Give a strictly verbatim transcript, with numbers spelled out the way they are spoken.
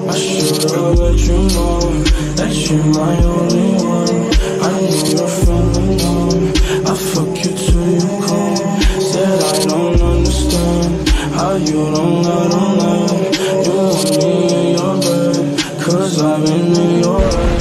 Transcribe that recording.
I should've let you know that you're my only one. I know you're feeling numb, I fuck you till you come. Said I don't understand how you don't let on that. You want me in your bed, cause I've been in your head.